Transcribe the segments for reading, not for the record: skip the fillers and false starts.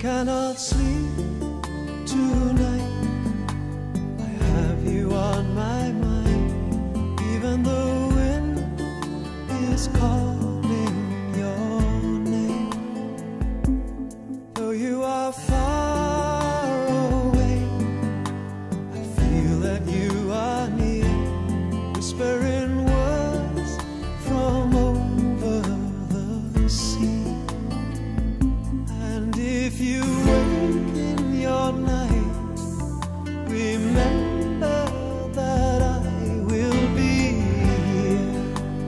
cannot sleep tonight. I have you on my mind, even the wind is calling your name. Though you are far away, I feel that you are near, whispering words from over the sea. And if you wake in your night, remember that I will be here.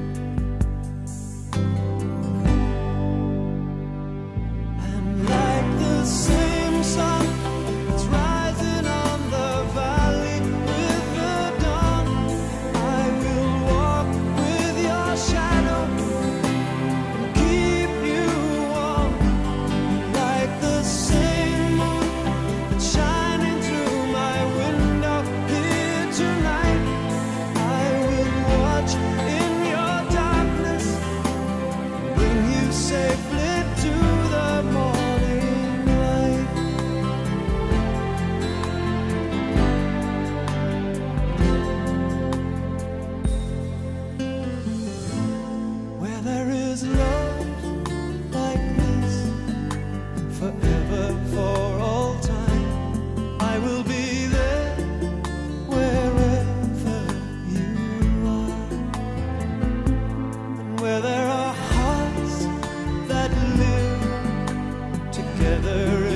And like the same sun that's rising on the valley with the dawn, I will walk with your shadow and keep you warm. Like the same moon that's shining through my window here tonight, I will watch in your darkness, bring you safely to the morning light. Where there is love like this, forever, for all time, I will be there wherever you are. And where there are hearts that live together